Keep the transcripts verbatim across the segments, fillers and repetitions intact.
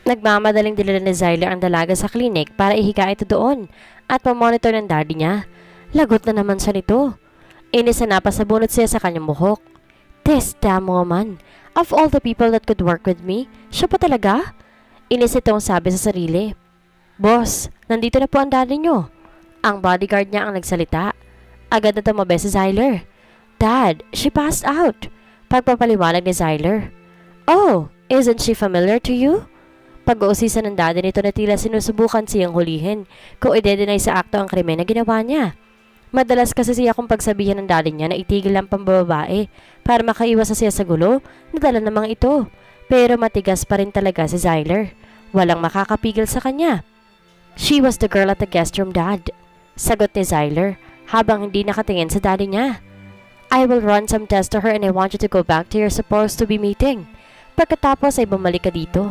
Nagmamadaling dinala ni Zyler ang dalaga sa klinik para ihiga ito doon at pamonitor ng daddy niya. Lagot na naman siya nito. Inis na napasabunot siya sa kanyang buhok. This damn woman. Of all the people that could work with me, siya pa talaga? Inis itong sabi sa sarili. Boss, nandito na po ang daddy niyo. Ang bodyguard niya ang nagsalita. Agad na tumabi si Zyler. Dad, she passed out. Pagpapaliwanag ni Zyler. Oh, isn't she familiar to you? Pag-uusisa ng daddy nito na tila sinusubukan siyang hulihin kung ide-deny sa akto ang krimen na ginawa niya. Madalas kasi siya kung pagsabihan ng daddy niya na itigil ang pambababae para makaiwas siya sa gulo na dala ng mga ito. Pero matigas pa rin talaga si Zyler. Walang makakapigil sa kanya. She was the girl at the guest room, Dad. Sagot ni Zyler habang hindi nakatingin sa daddy niya. I will run some tests to her and I want you to go back to your supposed to be meeting. Pagkatapos ay bumalik ka dito.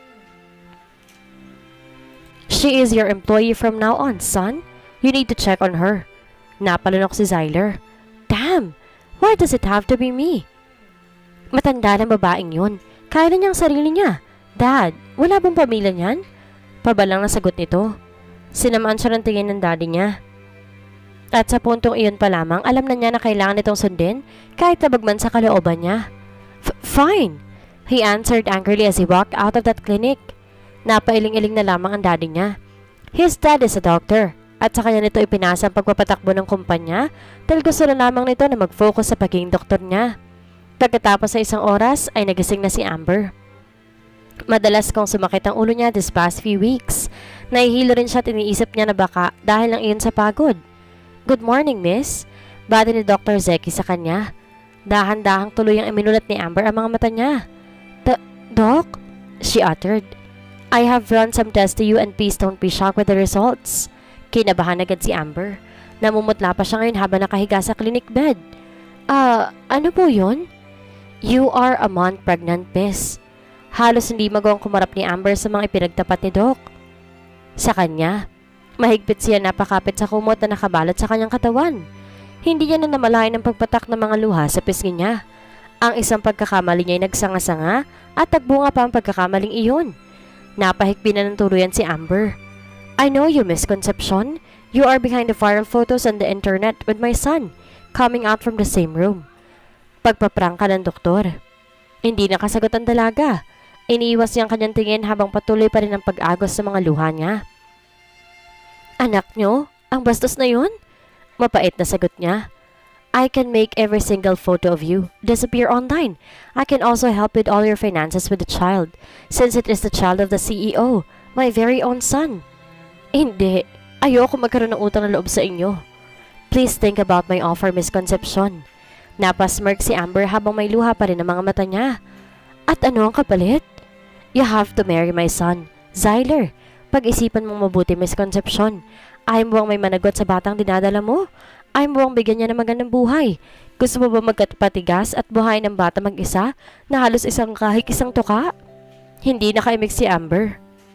She is your employee from now on, son. You need to check on her. Napalunok si Zyler. Damn! Why does it have to be me? Matanda na babaeng yun. Kaya na niyang sarili niya. Dad, wala bang pamilya niyan? Pabalang na sagot nito. Sinamaan siya ng tingin ng daddy niya. At sa puntong iyon pa lamang, alam na niya na kailangan itong sundin kahit nabagman sa kalooban niya. Fine! He answered angrily as he walked out of that clinic. Napailing-iling na lamang ang daddy niya. His dad is a doctor at sa kanya nito ipinasa ang pagpapatakbo ng kumpanya dahil gusto na lamang nito na mag-focus sa pagiging doktor niya. Pagkatapos sa isang oras ay nagising na si Amber. Madalas kong sumakit ang ulo niya this past few weeks. Nahihilo rin siya at iniisip niya na baka dahil lang iyon sa pagod. Good morning, miss. Bati ni Doctor Zeki sa kanya. Dahan-dahang tuloy ang iminulat ni Amber ang mga mata niya. Doc? She uttered. I have run some tests to you and please don't be shocked with the results. Kinabahan agad si Amber. Namumutla pa siya ngayon habang nakahiga sa clinic bed. Ah, uh, ano po yun? You are a month pregnant, miss. Halos hindi magawang kumarap ni Amber sa mga ipinagtapat ni Doc. Sa kanya, mahigpit siya napakapit sa kumot na nakabalot sa kanyang katawan. Hindi niya na namalayan ang pagpatak ng mga luha sa pisngi niya. Ang isang pagkakamali niya ay nagsanga-sanga at tagbunga pa ang pagkakamaling iyon. Napahigpit na ng tuluyan si Amber. I know you, Miss Concepcion. You are behind the viral photos on the internet with my son, coming out from the same room. Pagpaprangka ng doktor. Hindi nakasagot ang dalaga. Iniiwas niyang kanyang tingin habang patuloy pa rin ang pag-agos sa mga luha niya. Anak niyo? Ang bastos na yun? Mapait na sagot niya. I can make every single photo of you disappear online. I can also help with all your finances with the child, since it is the child of the C E O, my very own son. Hindi. Ayoko magkaroon ng utang na loob sa inyo. Please think about my offer, Miss Concepcion. Napasmirk si Amber habang may luha pa rin ang mga mata niya. At ano ang kapalit? You have to marry my son, Zyler. Pag-isipan mong mabuti, Miss Concepcion. Ayaw mo bang may managot sa batang dinadala mo? Ayaw mo bang bigyan niya ng magandang buhay? Gusto mo ba magkapatigas at buhay ng bata mag-isa na halos isang kahig isang tuka? Hindi nakaimik si Amber.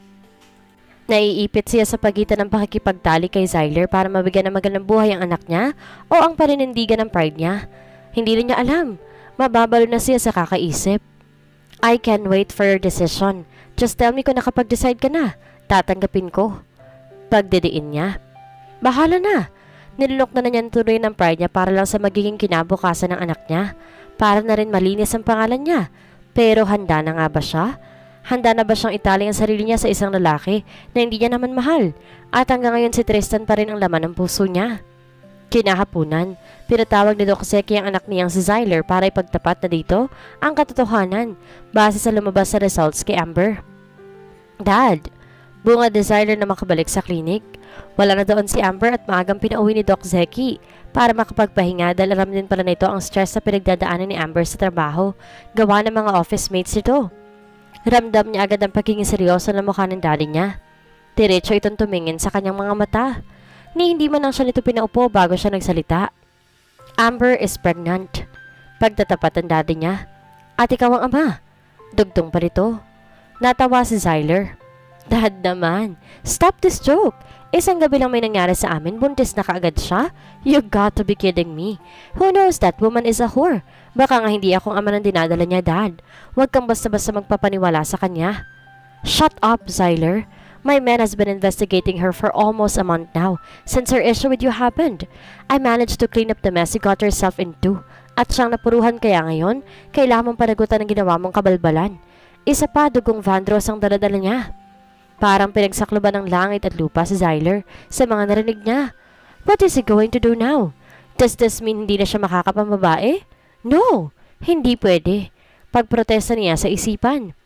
Naiipit siya sa pagitan ng pakikipagtali kay Zyler para mabigyan ng magandang buhay ang anak niya o ang paninindigan ng pride niya. Hindi rin niya alam. Mababalo na siya sa kakaisip. I can't wait for your decision. Just tell me kung nakapag-decide ka na. Tatanggapin ko. Pagdidiin niya. Bahala na. Nilunok na na niya tuloy ng pride niya para lang sa magiging kinabukasan ng anak niya. Para na rin malinis ang pangalan niya. Pero handa na nga ba siya? Handa na ba siyang itali ang sarili niya sa isang lalaki na hindi niya naman mahal? At hanggang ngayon si Tristan pa rin ang laman ng puso niya. Kinahapunan, pinatawag ni Doc Zeki ang anak niyang si Zyler para ipagtapat na dito ang katotohanan base sa lumabas sa results kay Amber. Dad, bungad ni Zyler na makabalik sa klinik. Wala na doon si Amber at maagang pinauwi ni Doc Zeki para makapagpahinga dahil alam din pala nito ang stress sa pinagdadaanan ni Amber sa trabaho gawa ng mga office mates nito. Ramdam niya agad ang pagiging seryoso na mukha ng daddy niya. Diretso itong tumingin sa kanyang mga mata. Ni hindi man lang siya nito pinaupo bago siya nagsalita. Amber is pregnant. Pagtatapat ang daddy niya. At ikaw ang ama. Dugtong pa rito. Natawa si Zyler. Dad naman, stop this joke. Isang gabi lang may nangyari sa amin, buntis na kaagad siya? You got to be kidding me. Who knows, that woman is a whore. Baka nga hindi akong ama ng dinadala niya, Dad. Huwag kang basta-basta magpapaniwala sa kanya. Shut up, Zyler. My man has been investigating her for almost a month now, since her issue with you happened. I managed to clean up the mess you got yourself into. At siyang napuruhan kaya ngayon, kailangan mong panagutan ng ginawa mong kabalbalan. Isa pa, dugong Vandross ang daladala niya. Parang pinagsakloban ng langit at lupa si Zyler sa mga narinig niya. What is he going to do now? Does this mean hindi na siya makakapambabae? No, hindi pwede. Pagprotesta niya sa isipan.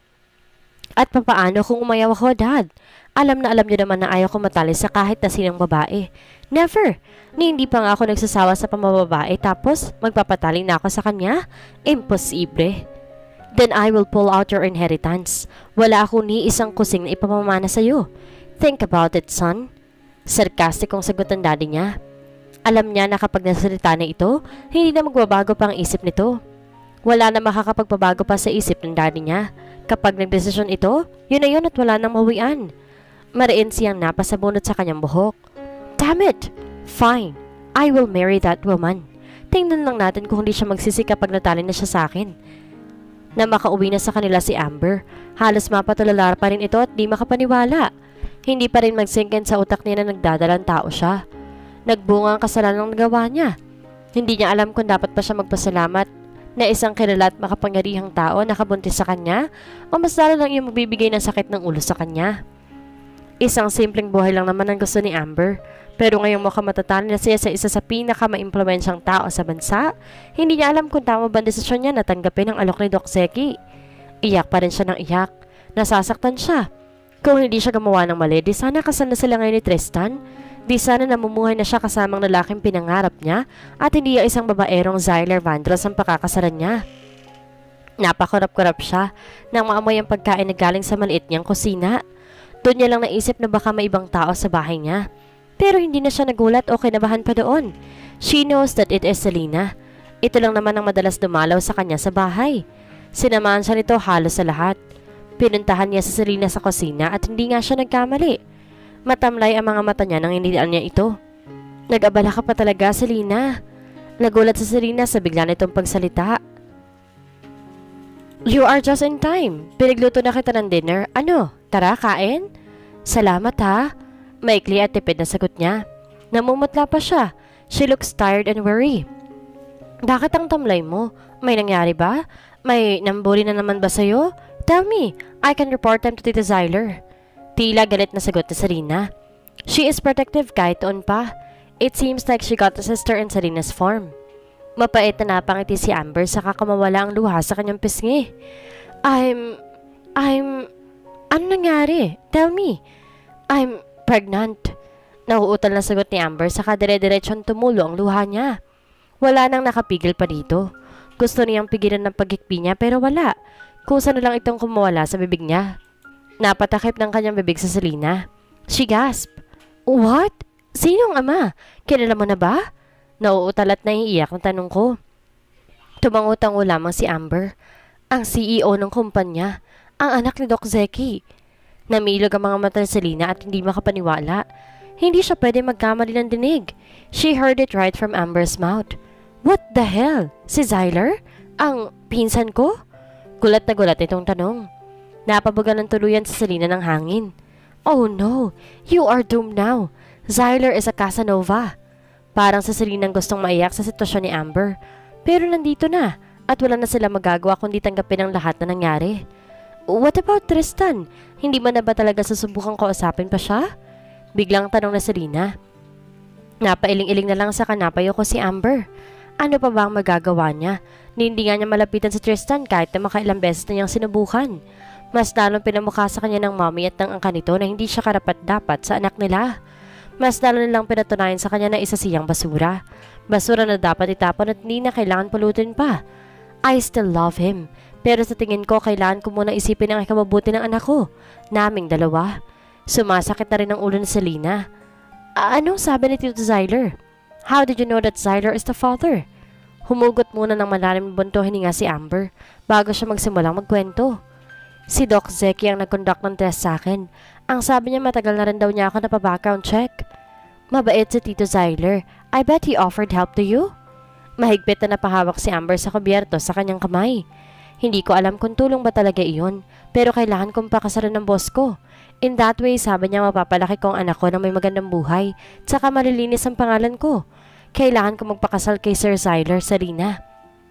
At papaano kung umayaw ako, Dad? Alam na alam niyo naman na ayaw ko matali sa kahit na sinang babae. Never! Ni hindi pa nga ako nagsasawa sa pamababae tapos magpapatali na ako sa kanya? Imposible. Then I will pull out your inheritance. Wala ako ni isang kusing na ipamamana sa'yo. Think about it, son. Sarkastikong sagot ang daddy niya. Alam niya na kapag nasalita na ito, hindi na magbabago pa ang isip nito. Wala na makakapagbabago pa sa isip ng daddy niya. Kapag nagdesisyon ito, yun na yun at wala nang mawian. Mariin siyang napasabunot sa kanyang buhok. Damn it! Fine. I will marry that woman. Tingnan lang natin kung hindi siya magsisi kapag natali na siya sa akin. Na makauwi na sa kanila si Amber. Halos mapatulala pa rin ito at di makapaniwala. Hindi pa rin magsinkin sa utak niya na nagdadalang tao siya. Nagbunga ang kasalanan ng nagawa niya. Hindi niya alam kung dapat pa siya magpasalamat na isang kilala at makapangyarihang tao nakabuntis sa kanya o mas lalo lang yung magbibigay ng sakit ng ulo sa kanya. Isang simpleng buhay lang naman ang gusto ni Amber. Pero ngayong mukhang matatali na siya sa isa sa pinaka-maimpluwensyang tao sa bansa, hindi niya alam kung tama ba ang desisyon niya na tanggapin ang alok ni Doc Zeki. Iyak pa rin siya ng iyak. Nasasaktan siya. Kung hindi siya gumawa ng mali, di sana kasal na sila ngayon ni Tristan. Di sana namumuhay na siya kasamang lalaking pinangarap niya at hindi ang isang babaerong Zyler Vandross ang pakakasalan niya. Napakurap-kurap siya nang maamoy ang pagkain na galing sa maliit niyang kusina. Doon niya lang naisip na baka may ibang tao sa bahay niya. Pero hindi na siya nagulat o kinabahan pa doon. She knows that it is Selena. Ito lang naman ang madalas dumalaw sa kanya sa bahay. Sinamahan siya nito halos sa lahat. Pinuntahan niya si Selena sa kusina at hindi nga siya nagkamali. Matamlay ang mga mata niya nang inilaan niya ito. Nag-abala ka pa talaga, Selena. Nagulat si Selena sa bigla nitong pagsalita. You are just in time. Pinagluto na kita ng dinner. Ano? Tara, kain? Salamat ha. Maikli at tipid na sagot niya. Namumutla pa siya. She looks tired and worried. Bakit ang tamlay mo? May nangyari ba? May nambuli na naman ba sa'yo? Tell me. I can report them to Tita Zyler. Tila galit na sagot ni Serena. She is protective kahit doon pa. It seems like she got a sister in Serena's form. Mapait na napangiti si Amber saka kumawala ang luha sa kanyang pisngi. I'm... I'm... Ano nangyari? Tell me. I'm pregnant. Nauutal na sagot ni Amber saka dire-diretsyon tumulo ang luha niya. Wala nang nakapigil pa dito. Gusto niyang pigilan ng paghikbi niya pero wala. Kusa na lang itong kumawala sa bibig niya. Napatakip ng kanyang bibig sa Selena. She gasped. What? Sinong ama? Kilala mo na ba? Nauutal at naiiyak ang tanong ko. Tumangutang lamang si Amber. Ang C E O ng kumpanya. Ang anak ni Doc Zeki. Namilog ang mga mata ni Selena at hindi makapaniwala. Hindi siya pwede magkamali ng dinig. She heard it right from Amber's mouth. What the hell? Si Zyler? Ang pinsan ko? Gulat na gulat itong tanong. Napabugan ng tuluyan si Selena ng hangin. Oh no, you are doomed now. Zyler is a Casanova. Parang sa Selena gustong maiyak sa sitwasyon ni Amber. Pero nandito na at wala na sila magagawa kundi tanggapin ang lahat na nangyari. What about Tristan? Hindi man na ba talaga susubukang kausapin pa siya? Biglang tanong na Selena. Napailing-iling na lang sa kanapayo ko si Amber. Ano pa ba ang magagawa niya? Hindi nga niya malapitan si Tristan kahit na makailang beses na niyang sinubukan. Mas lalong pinamukha sa kanya ng mommy at ng angka nito na hindi siya karapat-dapat sa anak nila. Mas lalo nilang pinatunayan sa kanya na isa siyang basura. Basura na dapat itapon at hindi na kailangan pulutin pa. I still love him. Pero sa tingin ko, kailangan ko muna isipin ang ikabubuti ng anak ko. Naming dalawa. Sumasakit na rin ang ulo ni Selena. Anong sabi ni Tito Zyler? How did you know that Zyler is the father? Humugot muna ng malalim bunto hininga si Amber bago siya magsimulang magkwento. Si Doc Zeki ang nag-conduct ng test sa akin. Ang sabi niya matagal na rin daw niya ako na pa-background check. Mabait si Tito Zyler. I bet he offered help to you. Mahigpit na napahawak si Amber sa kubyerto sa kanyang kamay. Hindi ko alam kung tulong ba talaga iyon, pero kailangan kong pakasalan ng boss ko. In that way, sabi niya mapapalaki ko ang anak ko na may magandang buhay, tsaka malilinis ang pangalan ko. Kailangan ko magpakasal kay Sir Zyler, Serena.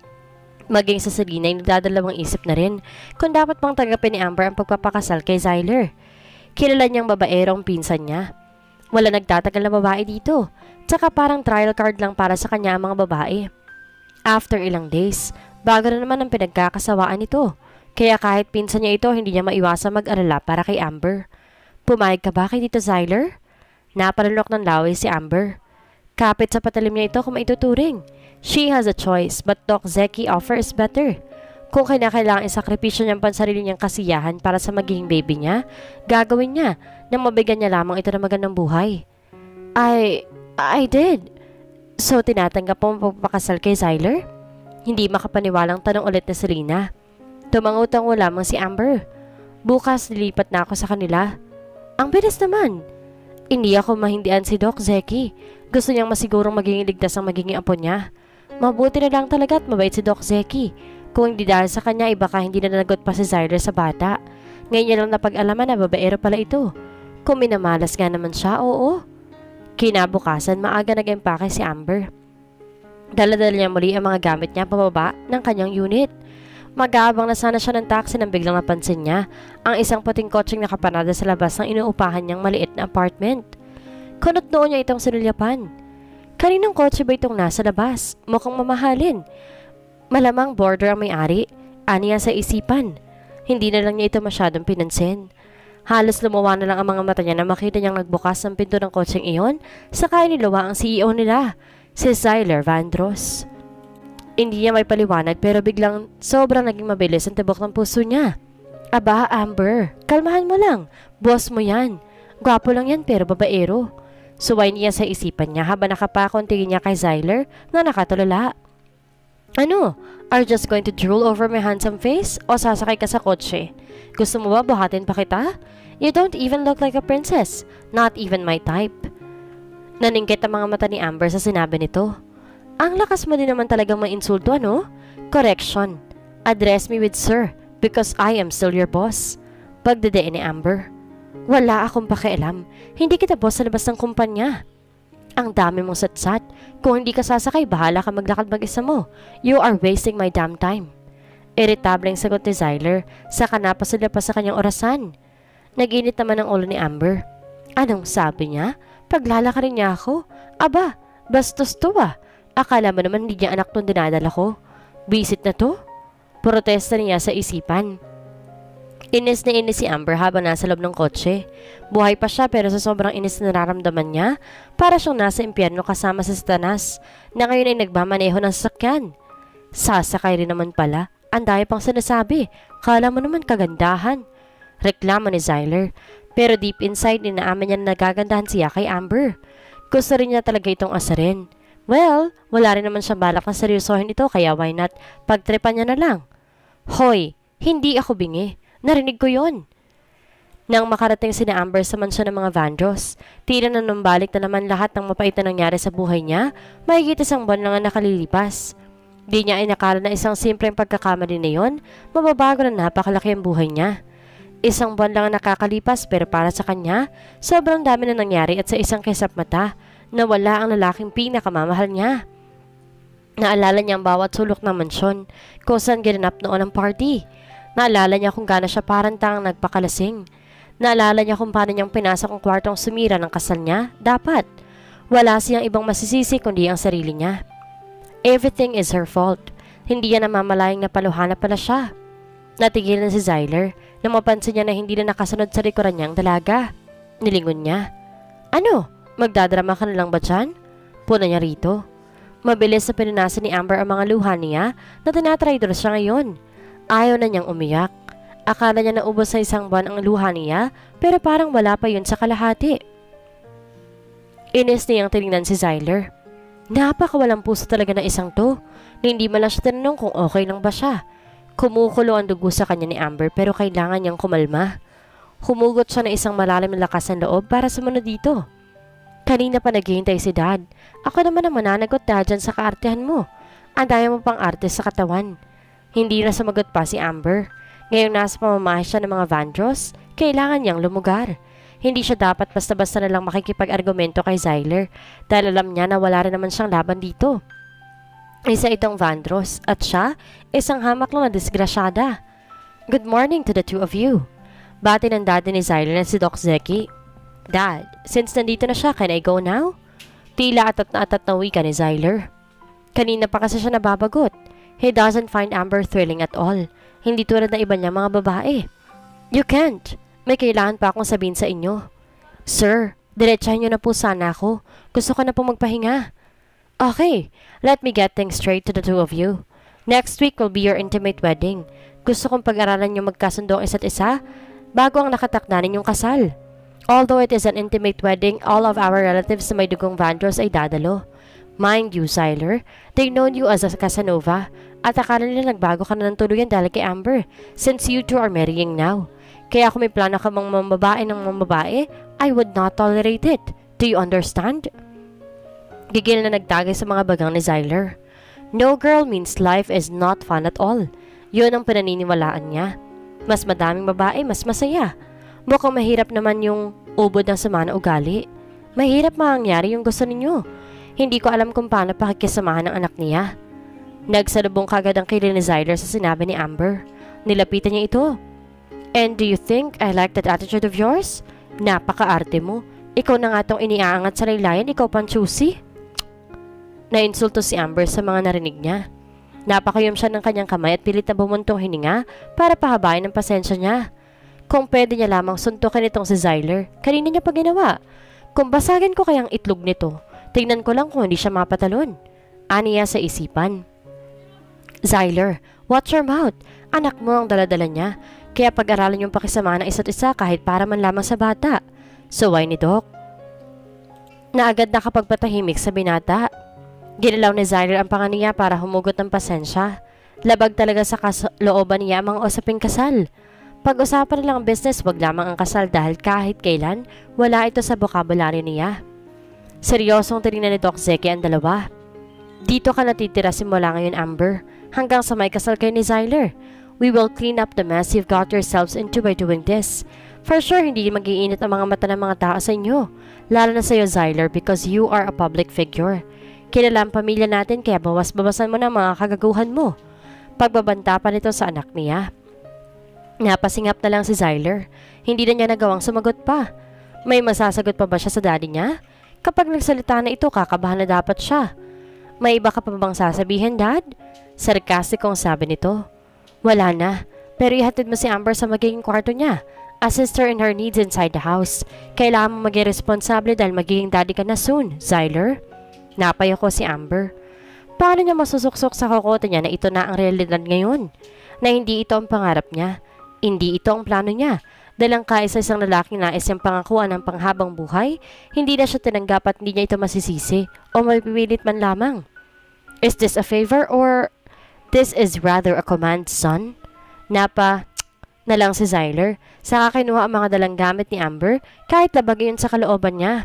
Maging sa Serena ay nagdadalawang isip na rin kung dapat bang tanggapin ni Amber ang pagpapakasal kay Zyler. Kilala niyang babaero ang pinsan niya. Wala nagtatagal na babae dito, tsaka parang trial card lang para sa kanya ang mga babae. After ilang days, bago na naman ang pinagkakasawaan nito. Kaya kahit pinsan niya ito, hindi niya maiwasang mag-alala para kay Amber. Pumayag ka ba kay Tito Zyler? Napalunok ng laway si Amber. Kapit sa patalim niya ito kung maituturing. She has a choice, but Doc Zeki offer is better. Kung kinakailangan isakripisyo niyang pansarili niyang kasiyahan para sa magiging baby niya, gagawin niya nang mabigyan niya lamang ito ng magandang buhay. I... I did. So tinatanggap mo magpapakasal kay Zyler? Hindi makapaniwalang tanong ulit ni Serena. Tumangutang lamang si Amber. Bukas nilipat na ako sa kanila. Ang bilis naman. Hindi ako mahindian si Doc Zeki. Gusto niyang masigurong magiging ligtas ang magiging apo niya. Mabuti na lang talaga at mabait si Doc Zeki. Kung hindi dahil sa kanya, iba ka hindi na nanagot pa si Zyler sa bata. Ngayon niya lang napag-alaman na babaero pala ito. Kung minamalas nga naman siya, oo. Kinabukasan, maaga nag-empake si Amber. Dala-dala niya muli ang mga gamit niya pababa ng kanyang unit. Mag-aabang na sana siya ng taxi nang biglang napansin niya ang isang puting kotseng nakapanada sa labas ng inuupahan niyang maliit na apartment. Kunot noon niya itong sinulyapan. Kaninong kotse ba itong nasa labas? Mukhang mamahalin. Malamang border ang may-ari. Aniya sa isipan. Hindi na lang niya ito masyadong pinansin. Halos lumawa na lang ang mga mata niya na makita niyang nagbukas ang pinto ng kotseng iyon, saka iniluwa ang C E O nila, si Zyler Vandross. Hindi niya may paliwanag pero biglang sobrang naging mabilis ang tibok ng puso niya. Aba, Amber, kalmahan mo lang. Boss mo yan. Gwapo lang yan pero babaero. Suway niya sa isipan niya habang nakapakon tingin niya kay Zyler na nakatulala. Ano? Are you just going to drool over my handsome face o sasakay ka sa kotse? Gusto mo ba buhatin pa kita? You don't even look like a princess. Not even my type. Naningkit ang mga mata ni Amber sa sinabi nito. Ang lakas mo din naman talagang mainsulto, ano? Correction. Address me with sir because I am still your boss. Pagdadeen ni Amber. Wala akong pakialam. Hindi kita boss sa labas ng kumpanya. Ang dami mong satsat. Kung hindi ka sasakay, bahala ka maglakad mag-isa mo. You are wasting my damn time. Irritableng sagot ni Zyler, saka napasala pa sa kanyang orasan. Nag-init naman ang ulo ni Amber. Anong sabi niya? Paglalaka rin niya ako? Aba, bastos to ah. Akala mo naman hindi niya anak tong dinadala ko. Visit na to? Protesta niya sa isipan. Inis na inis si Amber habang nasa loob ng kotse. Buhay pa siya pero sa sobrang inis na nararamdaman niya, para siyang nasa impyerno kasama sa Satanas na ngayon ay nagmamaneho ng sasakyan. Sasakay rin naman pala. Ang dami pang sinasabi. Kala mo naman kagandahan. Reklamo ni Zyler. Pero deep inside, inaamin niya na nagagandahan siya kay Amber. Gusto rin niya talaga itong asarin. Well, wala rin naman siyang balak na seryosohin ito kaya why not pagtripan niya na lang. Hoy, hindi ako bingi. Narinig ko yon. Nang makarating si na Amber sa mansyon ng mga Vandross, tila na numbalik na naman lahat ng mapait na nangyari sa buhay niya, mahigit isang buwan lang ang nakalilipas. Di niya inakala na isang simpleng pagkakamali na yon, mababago na napakalaki ang buhay niya. Isang buwan lang ang nakakalipas pero para sa kanya, sobrang dami na nangyari at sa isang kisap mata, nawala ang lalaking pinakamamahal niya. Naalala niya ang bawat sulok ng mansyon, kung saan ginanap noon ang party. Naalala niya kung gaano siya parang tangang nagpakalasing. Naalala niya kung paano niyang pinasok ang kwartong sumira ng kasal niya. Dapat. Wala siyang ibang masisisi kundi ang sarili niya. Everything is her fault. Hindi niya namamalayang napaluhan na pala siya. Natigil na si Zyler nang mapansin niya na hindi na nakasunod sa likuran niyang dalaga. Nilingon niya. Ano? Magdadrama ka na lang ba dyan? Puna niya rito. Mabilis na pinanasan ni Amber ang mga luha niya na tinatraidor siya ngayon. Ayaw na niyang umiyak. Akala niya naubos sa isang buwan ang luha niya pero parang wala pa yun sa kalahati. Inis niyang tinignan si Zyler. Napakawalang puso talaga na isang to. Hindi man lang siya tinanong kung okay lang ba siya. Kumukulo ang dugo sa kanya ni Amber pero kailangan niyang kumalma. Humugot siya ng isang malalim na lakas ng loob para sumunod dito. Kanina pa naghihintay si Dad. Ako naman ang mananagot dahil dyan sa kaartehan mo. Ang dami mo pang arte sa katawan. Hindi na sumagot pa si Amber. Ngayong nasa pamamahay siya ng mga Vandross, kailangan niyang lumugar. Hindi siya dapat basta-basta na lang makikipag-argumento kay Zyler dahil alam niya na wala rin naman siyang laban dito. Isa itong Vandross at siya, isang hamak lang na disgrasyada. Good morning to the two of you. Bati ng daddy ni Zyler na si Doc Zeki. Dad, since nandito na siya, can I go now? Tila atat na atat na wika ni Zyler. Kanina pa kasi siya nababagot. He doesn't find Amber thrilling at all. Hindi tulad na iba niya mga babae. You can't. May kailangan pa akong sabihin sa inyo. Sir, diretsahin niyo na po sana ako. Gusto ko na po magpahinga. Okay, let me get things straight to the two of you. Next week will be your intimate wedding. Gusto kong pag-aralan niyo magkasundo ang isa't isa bago ang nakatakda ninyong kasal. Although it is an intimate wedding, all of our relatives na may dugong Vandross ay dadalo. Mind you, Zyler, they known you as a Casanova at akala nila nagbago ka na ng tuluyan dahil kay Amber since you two are marrying now. Kaya kung may plano ka mang mamabae ng mamabae, I would not tolerate it. Do you understand? Gigil na nagtagay sa mga bagang ni Zyler. No girl means life is not fun at all. Yun ang pinaniniwalaan niya. Mas madaming babae, mas masaya. Mukhang mahirap naman yung ubod ng sama na ugali. Mahirap mangyari yung gusto ninyo. Hindi ko alam kung paano pakikisamahan ng anak niya. Nagsalubong kagad ang kilay ni Zyler sa sinabi ni Amber. Nilapitan niya ito. And do you think I like that attitude of yours? Napaka-arte mo. Ikaw na nga tong iniaangat sa laylayan, ikaw pang choosy. Nainsulto si Amber sa mga narinig niya. Napakayom siya ng kanyang kamay at pilit na bumuntong hininga para pahabain ang pasensya niya. Kung pwede niya lamang suntukin itong si Zyler, kanina niya pa ginawa. Kung basagin ko kayang itlog nito, tingnan ko lang kung hindi siya mapatalon. Aniya sa isipan. Zyler, watch your mouth. Anak mo ang daladala niya. Kaya pag-aralan yung pakisama ng isa't isa kahit para man lamang sa bata. So why ni Doc? Naagad na kapag patahimik sa binata. Ginalaw ni Zyler ang panga niya para humugot ng pasensya. Labag talaga sa looban niya ang mga usaping kasal. Pag-usapan nilang business, wag lamang ang kasal dahil kahit kailan, wala ito sa bokabularyo niya. Seryosong tinignan ni Doc Zeki ang dalawa. Dito ka natitira simula ngayon, Amber, hanggang sa may kasal kayo ni Zyler. We will clean up the mess you've got yourselves into by doing this. For sure, hindi mag-iinit ang mga mata ng mga tao sa inyo. Lalo na sa iyo, Zyler, because you are a public figure. Kilala ang pamilya natin kaya bawas-bawasan mo na mga kagaguhan mo. Pagbabanta pa nito sa anak niya. Napasingap na lang si Zyler. Hindi na niya nagawang sumagot pa. May masasagot pa ba siya sa daddy niya? Kapag nagsalita na ito, kakabahan na dapat siya. May iba ka pa bang sasabihin, Dad? Sarkastikong sabi nito. Wala na, pero ihatid mo si Amber sa magiging kwarto niya. Assist her in her needs inside the house. Kailangan mo maging responsable dahil magiging daddy ka na soon, Zyler. Napayako si Amber. Paano niya masusuksok sa kokote niya na ito na ang realidad ngayon? Na hindi ito ang pangarap niya. Hindi ito ang plano niya. Dahil ang kaisa-isang lalaking nais niyang pangakuan ng panghabang buhay, hindi na siya tinanggap at hindi niya ito masisisi o mapipilit man lamang. Is this a favor or this is rather a command, son? Napa na lang si Zyler. Saka kinuha ang mga dalang gamit ni Amber kahit labag yun sa kalooban niya.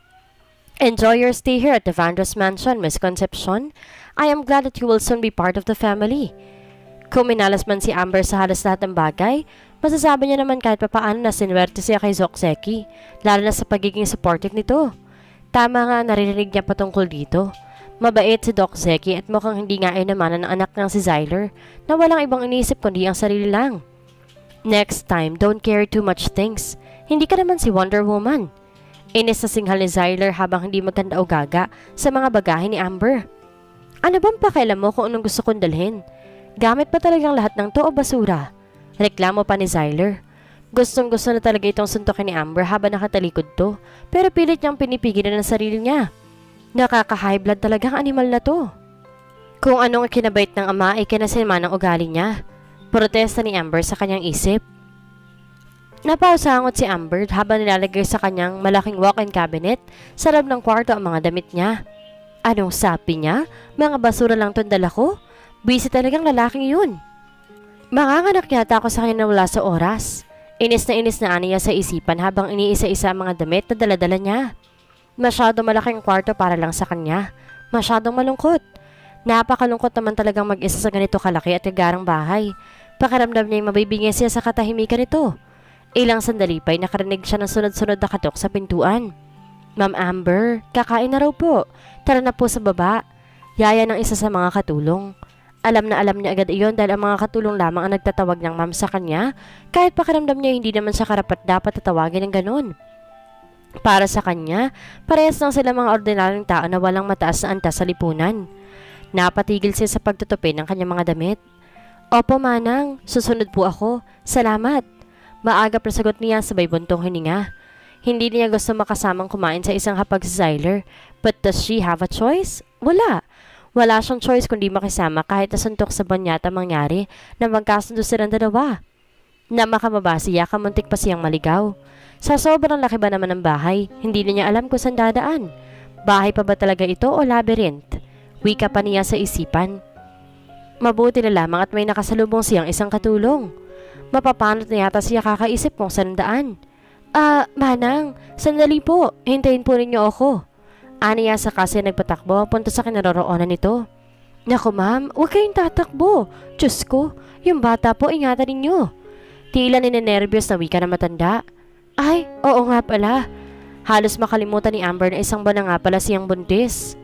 Enjoy your stay here at the Vandross Mansion, Miss Concepcion. I am glad that you will soon be part of the family. Kung minalas man si Amber sa halos lahat ng bagay, masasabi niya naman kahit papaano na sinwerte siya kay Doc Zeki, lalo na sa pagiging supportive nito. Tama nga narinig niya patungkol dito. Mabait si Doc Zeki at mukhang hindi nga ay naman ang anak ng si Zyler na walang ibang inisip kundi ang sarili lang. Next time, don't carry too much things. Hindi ka naman si Wonder Woman. Inis na singhal ni Zyler habang hindi maganda o gaga sa mga bagahe ni Amber. Ano bang pakialam mo kung anong gusto kong dalhin? Gamit pa talagang lahat ng to o basura? Reklamo pa ni Zyler. Gustong gusto na talaga itong suntokin ni Amber habang nakatalikod to, pero pilit niyang pinipigilan ng sarili niya. Nakaka-high blood talagang animal na to. Kung anong kinabait ng ama ay kinasinma ng ugali niya. Protesta ni Amber sa kanyang isip. Napausangot si Amber habang nilalagay sa kanyang malaking walk-in cabinet sa loob ng kwarto ang mga damit niya. Anong sapi niya? Mga basura lang itong dala ko? Busy talagang lalaking yun. Makanganak yata ako sa kanya na wala sa oras. Inis na inis na aniya sa isipan habang iniisa-isa ang mga damit na daladala niya. Masyado malaking kwarto para lang sa kanya. Masyadong malungkot. Napakalungkot naman talagang mag-isa sa ganito kalaki at kagarang bahay. Pakiramdam niya yung mabibigyan siya sa katahimikan nito. Ilang sandali pa'y nakarinig siya ng sunod-sunod na katok sa pintuan. Ma'am Amber, kakain na raw po. Tara na po sa baba. Yaya ng isa sa mga katulong. Alam na alam niya agad iyon dahil ang mga katulong lamang ang nagtatawag ng ma'am sa kanya, kahit pakiramdam niya hindi naman siya karapat dapat tatawagin ng ganun. Para sa kanya, parehas lang sila mga ordinaryong tao na walang mataas na antas sa lipunan. Napatigil siya sa pagtutupi ng kanyang mga damit. Opo manang, susunod po ako. Salamat. Maaga pa sagot niya sabay buntong hininga. Hindi niya gusto makasamang kumain sa isang hapag si Zyler, but does she have a choice? Wala. Wala siyang choice kundi makisama kahit nasuntok sa banyata mangyari na magkasundo silang dalawa. Na makamaba siya, kamuntik pa siyang maligaw. Sa sobrang laki ba naman ng bahay, hindi na niya alam kung saan dadaan. Bahay pa ba talaga ito o labyrinth? Wika pa niya sa isipan. Mabuti na lamang at may nakasalubong siyang isang katulong. Mapapanot na yata siya kakaisip kung saan daan. Ah, manang, sandali po, hintayin po ninyo ako. Aniya sa kasi nagpatakbo punta sa kinaroroonan nito. Naku ma'am, huwag kayong tatakbo. Diyos ko, yung bata po ingatan ninyo. Tila ninenervyos na wika na matanda. Ay, oo nga pala. Halos makalimutan ni Amber na isang buwan na nga pala siyang buntis.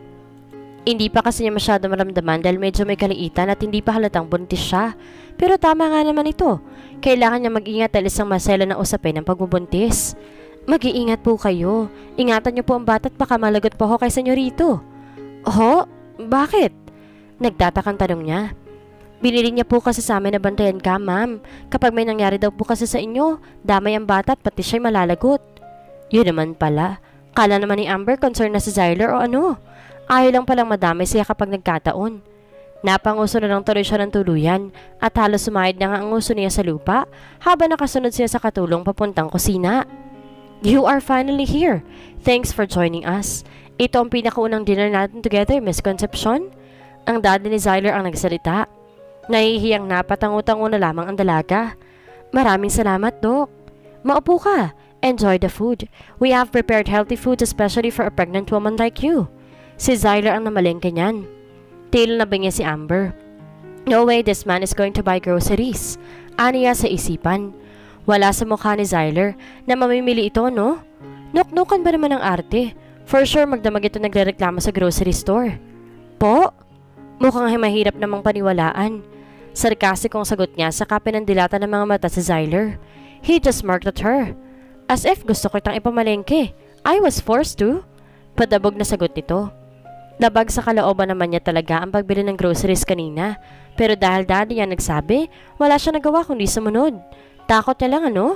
Hindi pa kasi niya masyado maramdaman dahil medyo may kaliitan at hindi pa halatang buntis siya. Pero tama nga naman ito. Kailangan niya mag-ingat dahil isang masela na usapin ng pagbubuntis. Mag-iingat po kayo. Ingatan niyo po ang bata at baka malagot po ako kay senyorito. Ho? Bakit? Nagtatakang tanong niya. Binili niya po kasi sa amin na bantayan ka, ma'am. Kapag may nangyari daw po kasi sa inyo, damay ang bata at pati siya'y malalagot. Yun naman pala. Kala naman ni Amber concern na si Zyler o ano. Ayaw lang palang madamay siya kapag nagkataon. Napanguso na lang tuloy siya ng tuluyan at halos sumahid na nga ang uso niya sa lupa habang nakasunod siya sa katulong papuntang kusina. You are finally here. Thanks for joining us. Ito ang pinakaunang dinner natin together, Miss Concepcion. Ang daddy ni Zyler ang nagsalita. Nahihiyang napatango-tango na lamang ang dalaga. Maraming salamat, Dok. Maupo ka. Enjoy the food. We have prepared healthy foods especially for a pregnant woman like you. Si Zyler ang namalengke niyan. Tila na ba niya si Amber? No way this man is going to buy groceries. Aniya sa isipan. Wala sa mukha ni Zyler na mamimili ito, no? Nuknukan ba naman ang arte? For sure magdamag ito nagrereklamo sa grocery store. Po? Mukhang mahirap namang paniwalaan. Sarkastikong sagot niya sa kapinandilata ng mga mata si Zyler. He just smirked at her. As if gusto ko itang ipamalengke. I was forced to. Padabog na sagot nito. Labag sa kalooban naman niya talaga ang pagbili ng groceries kanina. Pero dahil daddy niya nagsabi, wala siya nagawa kundi sumunod. Takot niya lang ano?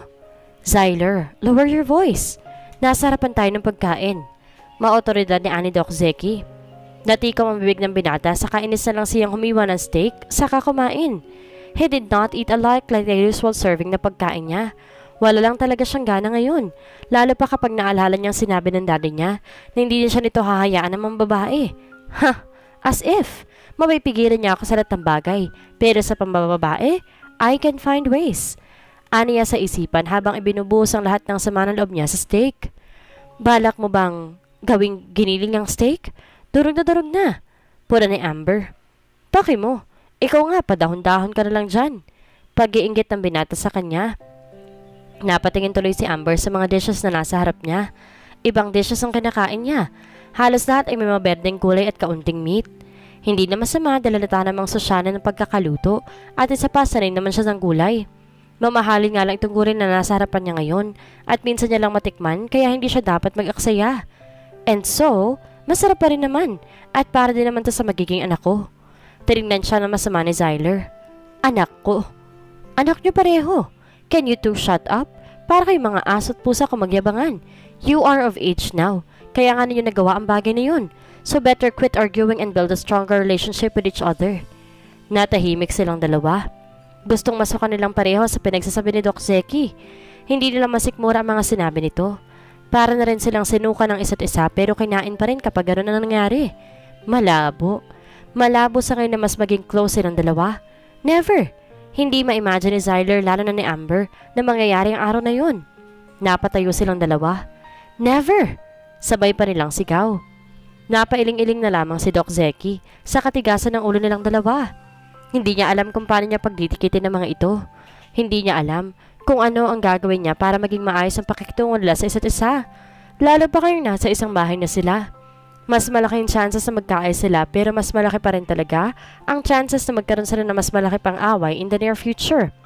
Zyler, lower your voice. Nasa harapan tayo ng pagkain. Maotoridad ni Ani Doc Zeki. Natikaw ang bibig ng binata sa kainis na lang siyang humiwa ng steak saka kumain. He did not eat alike like the usual serving na pagkain niya. Wala lang talaga siyang gana ngayon. Lalo pa kapag naalala niyang sinabi ng daddy niya na hindi niya siya nito hahayaan ng mga babae. Ha! As if! Mapipigilan niya ako sa lahat ng bagay. Pero sa pambababae, I can find ways. Aniya sa isipan habang ibinubuhos ang lahat ng sama ng loob niya sa steak. Balak mo bang gawing giniling ang steak? Durog na durog na. Pura ni Amber. Paki mo. Ikaw nga, padahon-dahon ka na lang dyan. Pag-iinggit ng binata sa kanya. Napatingin tuloy si Amber sa mga dishes na nasa harap niya. Ibang dishes ang kinakain niya. Halos lahat ay may mga berdeng kulay at kaunting meat. Hindi na masama dahil halata namang sosyana ng pagkakaluto at isa pa sanay naman siya ng gulay. Mamahalin nga lang itong gurin na nasa harapan niya ngayon at minsan niya lang matikman kaya hindi siya dapat mag-aksaya. And so, masarap pa rin naman at para din naman to sa magiging anak ko. Tinignan siya na masama ni Zyler. Anak ko. Anak niyo pareho. Can you two shut up? Para kay mga aso't pusa kung magyabangan. You are of age now. Kaya nga ninyo nagawa ang bagay na yun. So better quit arguing and build a stronger relationship with each other. Natahimik silang dalawa. Gustong masukan nilang pareho sa pinagsasabi ni Doc Zeki. Hindi nila masikmura ang mga sinabi nito. Para na rin silang sinuka ng isa't isa pero kinain pa rin kapag gano'n na nangyari. Malabo. Malabo sa ngayon na mas maging close silang dalawa. Never. Hindi ma-imagine ni Zyler lalo na ni Amber na mangyayari ang araw na yun. Napatayo silang dalawa. Never. Sabay pa nilang sigaw. Napailing-iling na lamang si Doc Zeki sa katigasan ng ulo nilang dalawa. Hindi niya alam kung paano niya pagditikitin ng mga ito. Hindi niya alam kung ano ang gagawin niya para maging maayos ang pakikitungo nila sa isa't isa. Lalo pa kayong nasa isang bahay na sila. Mas malaking chances na magkaayos sila pero mas malaki pa rin talaga ang chances na magkaroon sila na mas malaki pang away in the near future.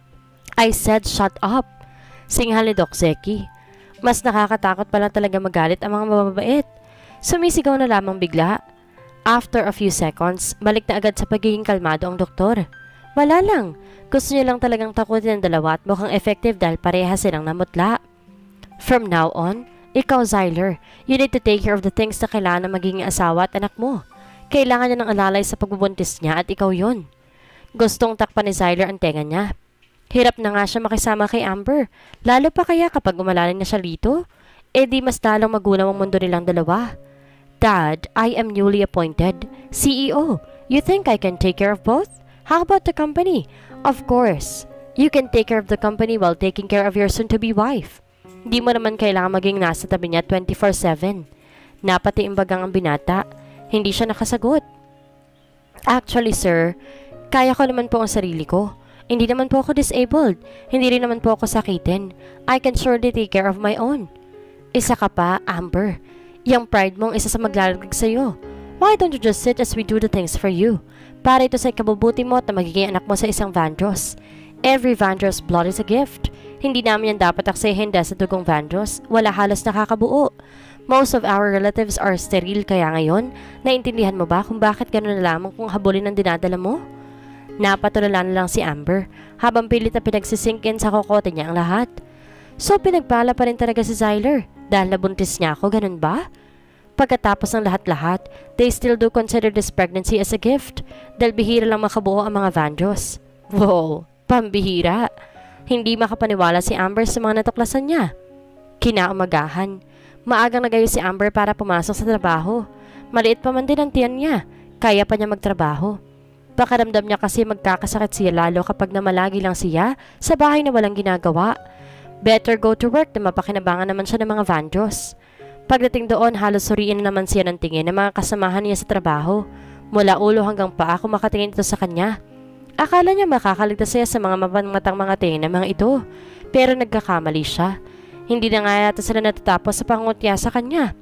I said shut up. Singhal ni Doc Zeki. Mas nakakatakot pala talaga magalit ang mga mababait. Sumisigaw na lamang bigla. After a few seconds, balik na agad sa pagiging kalmado ang doktor. Wala lang. Gusto niya lang talagang takutin ang dalawa at mukhang effective dahil pareha silang namutla. From now on, ikaw Zyler, you need to take care of the things na kailangan na magiging asawa at anak mo. Kailangan niya ng alalay sa pagbubuntis niya at ikaw yun. Gustong takpan ni Zyler ang tenga niya. Hirap na nga siya makisama kay Amber. Lalo pa kaya kapag umalanin na siya dito? Eh di mas lalong magulang ang mundo nilang dalawa. Dad, I am newly appointed C E O. You think I can take care of both? How about the company? Of course. You can take care of the company while taking care of your soon-to-be wife. Di mo naman kailangan maging nasa tabi niya twenty-four seven. Napatiimbagang ang binata. Hindi siya nakasagot. Actually, sir, kaya ko naman po ang sarili ko. Hindi naman po ako disabled. Hindi rin naman po ako sakitin. I can surely take care of my own. Isa ka pa, Amber. Yung pride mong isa sa maglalagag sa'yo. Why don't you just sit as we do the things for you? Para ito sa ikabubuti mo at na magiging anak mo sa isang Vandross. Every Vandross blood is a gift. Hindi namin yan dapat aksayahin dahil sa dugong Vandross. Wala halos nakakabuo. Most of our relatives are sterile kaya ngayon, naintindihan mo ba kung bakit gano'n na lamang kung habulin ang dinadala mo? Napatulala na lang si Amber habang pilit na pinagsisinkin sa kokote niya ang lahat. So pinagpala pa rin talaga si Zyler dahil nabuntis niya ako, ganun ba? Pagkatapos ng lahat-lahat, they still do consider this pregnancy as a gift dahil bihira lang makabuo ang mga Vandross. Wow, pambihira. Hindi makapaniwala si Amber sa mga natuklasan niya. Kinaumagahan, maagang nagayo si Amber para pumasok sa trabaho. Maliit pa man din ang tiyan niya, kaya pa niya magtrabaho. Pakaramdam niya kasi magkakasakit siya lalo kapag namalagi lang siya sa bahay na walang ginagawa. Better go to work na mapakinabangan naman siya ng mga Vandross. Pagdating doon, halos suriin na naman siya ng tingin ng mga kasamahan niya sa trabaho. Mula ulo hanggang paa kung makatingin ito sa kanya. Akala niya makakaligtas siya sa mga mapangmatang mga tingin ng mga ito. Pero nagkakamali siya. Hindi na nga yata sila natatapos sa pangungutya sa kanya.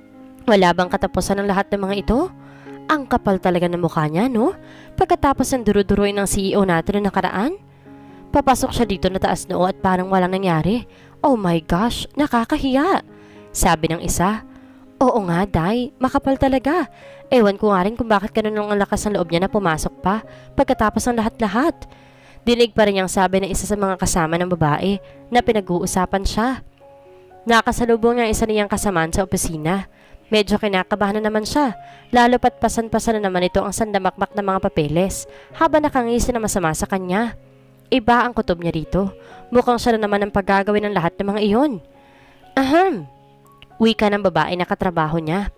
Wala bang katapusan ng lahat ng mga ito? Ang kapal talaga ng mukha niya, no? Pagkatapos ng duro-duroin ng C E O natin na nakaraan. Papasok siya dito na taas noo at parang walang nangyari. Oh my gosh, nakakahiya. Sabi ng isa. Oo nga, Day, makapal talaga. Ewan ko nga rin kung bakit ganun ang lakas ng loob niya na pumasok pa pagkatapos ng lahat-lahat. Dinig pa rin niyang sabi ng isa sa mga kasama ng babae na pinag-uusapan siya. Nakasalubong niya isa niyang kasamaan sa opisina. Medyo kinakabahan na naman siya, lalo pat pasan-pasan na naman ito ang sandamakmak ng mga papeles habang nakangisi na masama sa kanya. Iba ang kutob niya rito. Mukhang siya na naman ang paggagawin ng lahat ng mga iyon. Ahem. Wika ng babae na katrabaho niya.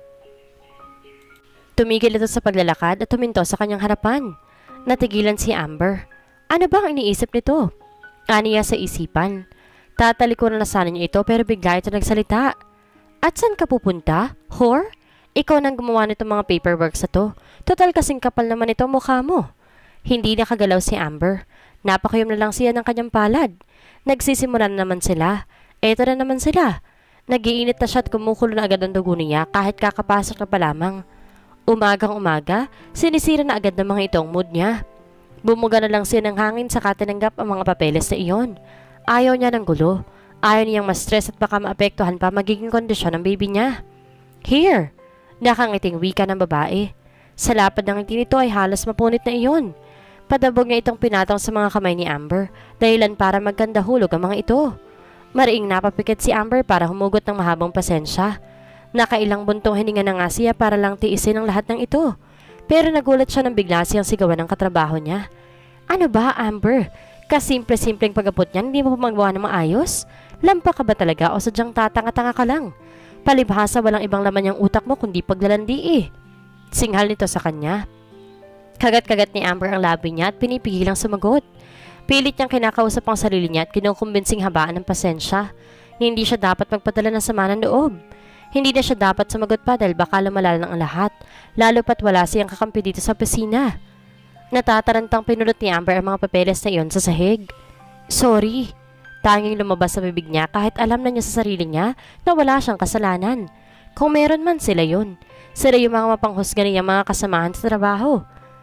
Tumigil ito sa paglalakad at tuminto sa kanyang harapan. Natigilan si Amber. Ano bang iniisip nito? Aniya sa isipan. Tatalikuran na sana niya ito pero bigla ito nagsalita. At saan ka pupunta? Whore? Ikaw nang gumawa nitong mga paperwork sa to. Total kasing kapal naman ito mukha mo. Hindi nakagalaw si Amber. Napakayom na lang siya ng kanyang palad. Nagsisimula na naman sila. Eto na naman sila. Nagiinit na siya at kumukulo na agad ang dugo niya kahit kakapasok na pa lamang. Umagang umaga, sinisira na agad ng mga itong mood niya. Bumuga na lang siya ng hangin sa katinanggap ang mga papeles na iyon. Ayaw niya ng gulo. Ayaw niyang ma-stress at baka maapektuhan pa magiging kondisyon ng baby niya. Here! Nakangiting wika ng babae. Sa lapad ng ngiti nito ay halos mapunit na iyon. Padabog niya itong pinatong sa mga kamay ni Amber dahilan para magkanda hulog ang mga ito. Mariing napapikit si Amber para humugot ng mahabang pasensya. Nakailang buntong hininga na nga siya para lang tiisin ang lahat ng ito. Pero nagulat siya nang bigla siyang sigawan ng katrabaho niya. Ano ba, Amber? Kasimple-simpleng pag-abot niyan, hindi mo pa magawa ng maayos? Lampa ka ba talaga o sadyang tatanga-tanga ka lang? Palibhasa walang ibang laman yung utak mo kundi paglalandi eh. Singhal nito sa kanya. Kagat-kagat ni Amber ang labi niya at pinipigilang sumagot. Pilit niyang kinakausap ang sarili niya at kinukumbinsing habaan ng pasensya. Hindi siya dapat magpadala ng sama ng loob. Hindi na siya dapat sumagot pa dahil baka lumalala ng lahat, lalo pat wala siyang kakampi dito sa opisina. Natatarantang pinulot ni Amber ang mga papeles na iyon sa sahig. Sorry. Tanging lumabas sa bibig niya kahit alam na niya sa sarili niya na wala siyang kasalanan. Kung meron man sila yun. Sila yung mga mapanghusga niyang mga kasamahan sa trabaho.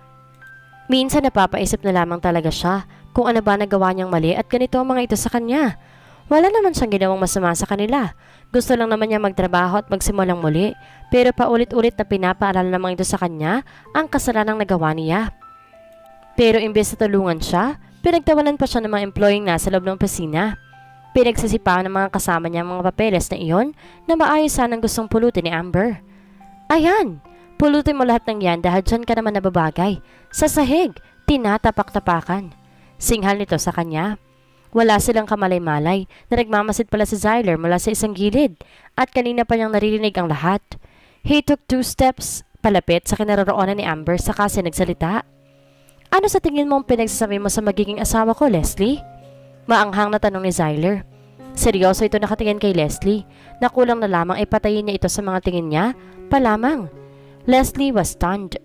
Minsan napapaisip na lamang talaga siya kung ano ba nagawa niyang mali at ganito ang mga ito sa kanya. Wala naman siyang ginawang masama sa kanila. Gusto lang naman niya magtrabaho at magsimulang muli, pero paulit-ulit na pinapaalala naman ito sa kanya ang kasalanang nagawa niya. Pero imbes na tulungan siya, pinagtawanan pa siya ng mga employing nasa loob ng opisina. Pinagsisipahan ng mga kasama niya ang mga papeles na iyon na maayos sanang gustong pulutin ni Amber. Ayan! Pulutin mo lahat ng yan dahil dyan ka naman nababagay. Sa sahig, tinatapak-tapakan. Singhal nito sa kanya. Wala silang kamalay-malay na nagmamasid pala si Zyler mula sa isang gilid at kanina pa niyang naririnig ang lahat. He took two steps palapit sa kinaroroonan ni Amber saka siya nagsalita. Ano sa tingin mo ang pinagsasabi mo sa magiging asawa ko, Leslie? Maanghang na tanong ni Zyler. Seryoso ito nakatingin kay Leslie. Nakulang na lamang ay patayin niya ito sa mga tingin niya pa lamang. Leslie was stunned.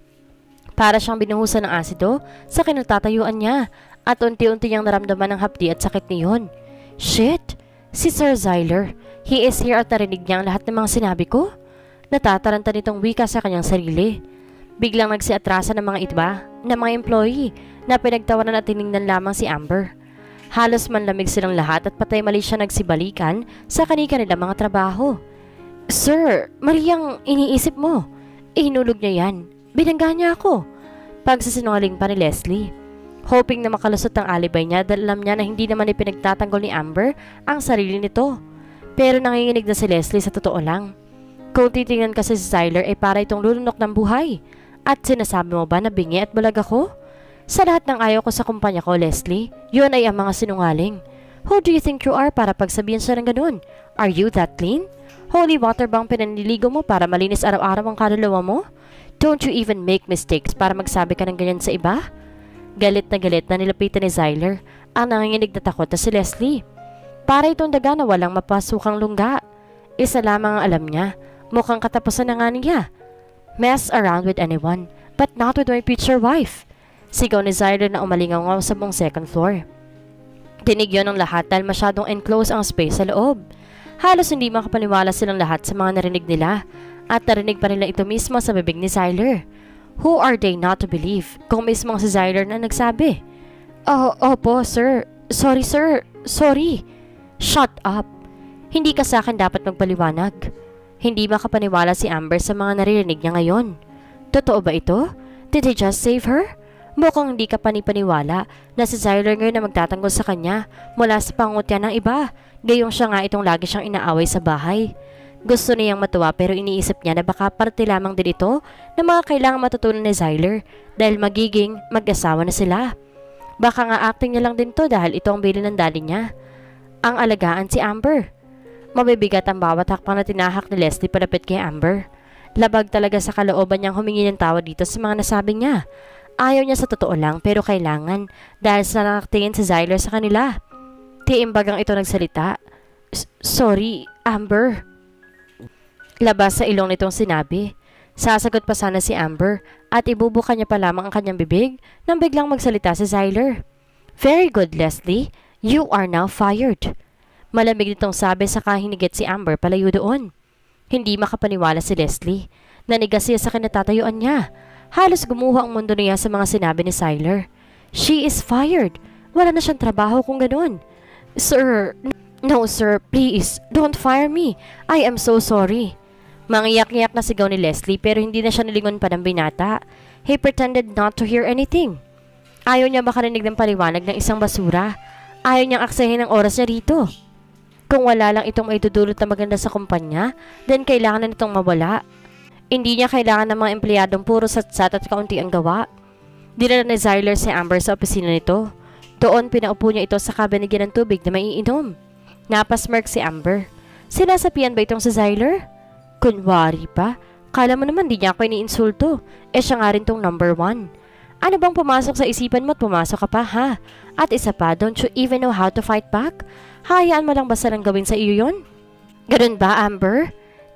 Para siyang binuhusan ng asido sa kinatatayuan niya. At unti-unti niyang naramdaman ng hapdi at sakit niyon. Shit! Si Sir Zyler. He is here at narinig niya ang lahat ng mga sinabi ko. Natataranta nitong wika sa kanyang sarili. Biglang nagsiatrasa ng mga iba, ng mga employee, na pinagtawanan at tiningnan lamang si Amber. Halos manlamig silang lahat at patay mali siya nagsibalikan sa kani-kanila mga trabaho. Sir, mali ang iniisip mo. Ihinulog niya yan. Binangga niya ako. Pagsasinungaling pa ni Leslie. Hoping na makalusot ang alibay niya dahil alam niya na hindi naman ipinagtatanggol ni Amber ang sarili nito. Pero nanginginig na si Leslie sa totoo lang. Kung titingnan kasi si Zyler ay para itong lulunok ng buhay. At sinasabi mo ba na bingi at bulag ako? Sa lahat ng ayaw ko sa kumpanya ko, Leslie, yun ay ang mga sinungaling. Who do you think you are para pagsabihin siya ng ganun? Are you that clean? Holy water bang pinaniligo mo para malinis araw-araw ang kaluluwa mo? Don't you even make mistakes para magsabi ka ng ganyan sa iba? Galit na galit na nilapitan ni Zyler ang nanginginig na takot na si Leslie. Para itong daga na walang mapasukang lungga. Isa lamang ang alam niya. Mukhang katapusan na nga niya. Mess around with anyone, but not with my future wife. Sigaw ni Zyler na umalingaw sa buong second floor. Dinig yun ng lahat dahil masyadong enclosed ang space sa loob. Halos hindi makapaniwala silang lahat sa mga narinig nila at narinig pa nila ito mismo sa bibig ni Zyler. Who are they not to believe kung mismo si Zyler na nagsabi? Oh, opo, sir. Sorry, sir. Sorry. Shut up. Hindi ka sa akin dapat magpaliwanag. Hindi makapaniwala si Amber sa mga naririnig niya ngayon. Totoo ba ito? Did he just save her? Mukhang hindi ka panipaniwala na si Zyler ngayon na magtatanggol sa kanya mula sa pangungutya ng iba. Gayong siya nga itong lagi siyang inaaway sa bahay. Gusto niyang matuwa pero iniisip niya na baka parte lamang din ito na mga kailangang matutunan ni Zyler dahil magiging mag-asawa na sila. Baka nga acting niya lang din to dahil ito ang bilin ng daddy niya. Ang alagaan si Amber. Mabibigat ang bawat hakbang na tinahak ni Leslie palapit kay Amber. Labag talaga sa kalooban niyang humingi ng tawad dito sa mga nasabi niya. Ayaw niya sa totoo lang pero kailangan dahil sa nakatingin si Zyler sa kanila. Tiimbagang ito nagsalita. Sorry, Amber. Labas sa ilong nitong sinabi. Sasagot pa sana si Amber at ibubuka niya pa lamang ang kanyang bibig nang biglang magsalita si Zyler. Very good, Leslie. You are now fired. Malamig nitong sabi sa kahinigit si Amber palayo doon. Hindi makapaniwala si Leslie. Nanigas siya sa kinatatayuan niya. Halos gumuho ang mundo niya sa mga sinabi ni Zyler. She is fired. Wala na siyang trabaho kung ganun. Sir, no sir, please, don't fire me. I am so sorry. Mangiyak-iyak na sigaw ni Leslie pero hindi na siya nilingon pa ng binata. He pretended not to hear anything. Ayaw niya makarinig ng paliwanag ng isang basura. Ayaw niyang aksahin ang oras niya rito. Kung wala lang itong maitudulot na maganda sa kumpanya, then kailangan na nitong mawala. Hindi niya kailangan ng mga empleyadong puro satsat at kaunti ang gawa. Dinala ni Zyler si Amber sa opisina nito. Doon pinaupo niya ito sa kabinigyan ng tubig na maiinom. Napasmirk si Amber. Sinasapian ba itong si Zyler? Kunwari pa, kala mo naman di niya ako iniinsulto. Eh siya nga rin tong number one. Ano bang pumasok sa isipan mo at pumasok ka pa ha? At isa pa, don't you even know how to fight back? Hayaan mo lang basta lang gawin sa iyo yon? Ganun ba, Amber?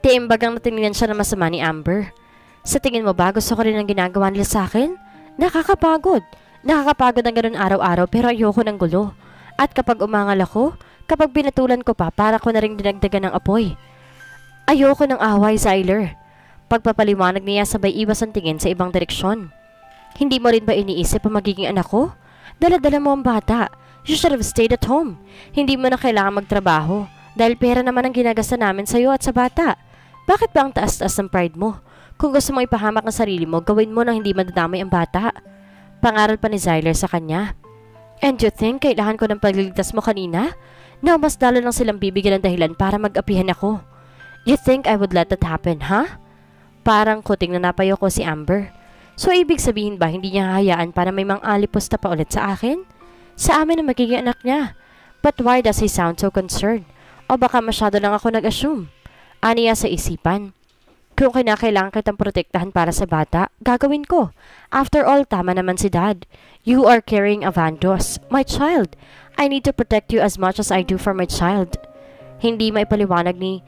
Tiimbagang natingnan siya na masama ni Amber. Sa tingin mo ba gusto ko rin ang ginagawa nila sa akin? Nakakapagod. Nakakapagod ang ganun araw-araw pero ayoko ng gulo. At kapag umangal ako, kapag binatulan ko pa para ko na rin dinagdagan ng apoy. Ayoko ng away, Zyler. Pagpapaliwanag niya sabay iwas ang tingin sa ibang direksyon. Hindi mo rin ba iniisip ang magiging anak ko? Dala-dala mo ang bata. You should have stayed at home. Hindi mo na kailangan magtrabaho dahil pera naman ang ginagasta namin sa iyo at sa bata. Bakit ba ang taas-taas ng pride mo? Kung gusto mo ipahamak ang sarili mo, gawin mo nang hindi madadamay ang bata. Pangaral pa ni Zyler sa kanya. And you think kailangan ko ng pagliligtas mo kanina? Na mas lalo lang silang bibigyan ng dahilan para mag-apihan ako. You think I would let that happen, huh? Parang kuting na napayo ko si Amber. So ibig sabihin ba hindi niya hahayaan para may mang aliposta pa ulit sa akin? Sa amin ang magiging anak niya. But why does he sound so concerned? O baka masyado lang ako nag-assume? Aniya sa isipan. Kung kinakailangan kitang protektahan para sa bata, gagawin ko. After all, tama naman si Dad. You are carrying a Vandos, my child. I need to protect you as much as I do for my child. Hindi maipaliwanag ni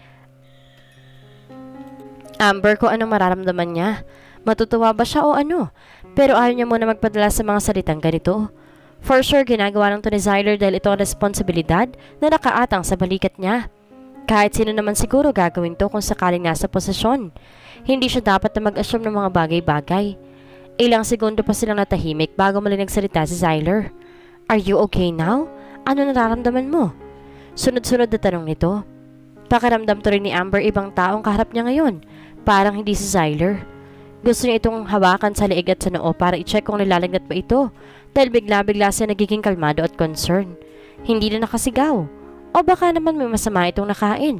Amber kung anong mararamdaman niya. Matutuwa ba siya o ano? Pero ayaw niya muna magpadala sa mga salitang ganito. For sure, ginagawa lang to ni Zyler dahil ito ang responsibilidad na nakaatang sa balikat niya. Kahit sino naman siguro gagawin to kung sakaling nasa posisyon. Hindi siya dapat na mag-assume ng mga bagay-bagay. Ilang segundo pa silang natahimik bago muli nagsalita si Zyler. Are you okay now? Ano nararamdaman mo? Sunod-sunod na tanong nito. Pakiramdam to rin ni Amber ibang taong kaharap niya ngayon. Parang hindi si Zyler. Gusto niya itong hawakan sa leeg at sa noo para i-check kung nilalagnat ba ito. Dahil bigla-bigla siya nagiging kalmado at concern. Hindi na nakasigaw. O baka naman may masama itong nakain.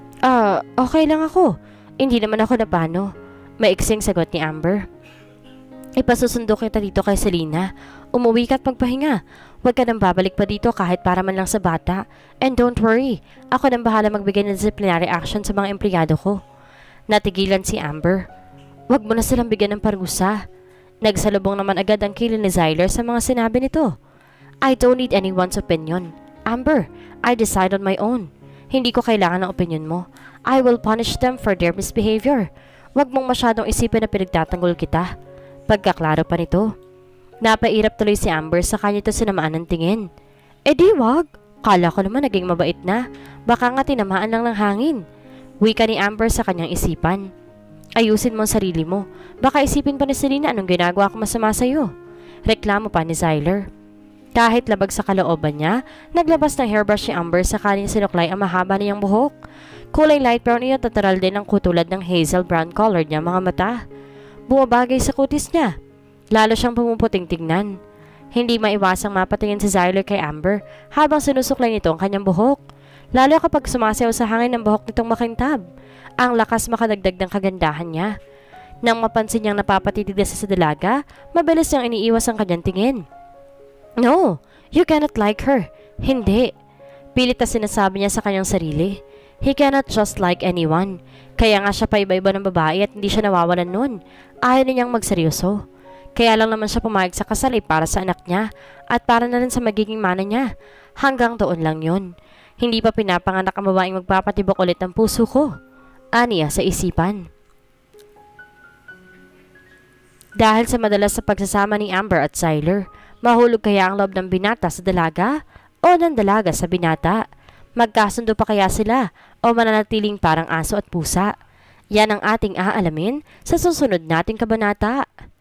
Ah, uh, okay lang ako. Hindi naman ako napano. Maiksing sagot ni Amber. Ipasusundo kita dito kay Selena. Umuwi ka at magpahinga. Huwag ka nang babalik pa dito kahit para man lang sa bata. And don't worry, ako nang bahala magbigay ng disciplinary action sa mga empleyado ko. Natigilan si Amber. Huwag mo na silang bigyan ng parusa. Nagsalubong naman agad ang kilin ni Zyler sa mga sinabi nito. I don't need anyone's opinion. Amber, I decide on my own. Hindi ko kailangan ng opinion mo. I will punish them for their misbehavior. Huwag mong masyadong isipin na pinagtatanggol kita. Pagkaklaro pa nito. Napairap tuloy si Amber sa kanya ito sinamaan ng tingin. Eh di wag. Kala ko naman naging mabait na. Baka nga tinamaan lang ng hangin. Wika ni Amber sa kanyang isipan. Ayusin mo ang sarili mo. Baka isipin pa ni Selena anong ginagawa ko masama sa'yo. Reklamo pa ni Zyler. Kahit labag sa kalooban niya, naglabas ng hairbrush si Amber sa kanyang sinuklay ang mahaba niyang buhok. Kulay light brown iyon at natural din ang kutulad ng hazel brown color niya mga mata. Bumabagay sa kutis niya. Lalo siyang pumuputing tignan. Hindi maiwasang mapatingin si Zyler kay Amber habang sinusuklay nito ang kanyang buhok. Lalo kapag sumasayaw sa hangin ng buhok nitong makintab. Ang lakas makadagdag ng kagandahan niya. Nang mapansin niyang napapatitig na sa dalaga, mabilis niyang iniiwas ang kanyang tingin. No, you cannot like her. Hindi. Pilit na sinasabi niya sa kanyang sarili. He cannot just like anyone. Kaya nga siya pa iba-iba ng babae at hindi siya nawawalan nun. Ayaw na niyang magseryoso. Kaya lang naman siya pumayag sa kasal para sa anak niya at para na rin sa magiging mana niya. Hanggang doon lang yun. Hindi pa pinapanganak ang babaeng magpapatibok ulit ng puso ko. Aniya sa isipan. Dahil sa madalas sa pagsasama ni Amber at Zyler, mahulog kaya ang loob ng binata sa dalaga o ng dalaga sa binata? Magkasundo pa kaya sila o mananatiling parang aso at pusa? Yan ang ating aalamin sa susunod nating kabanata.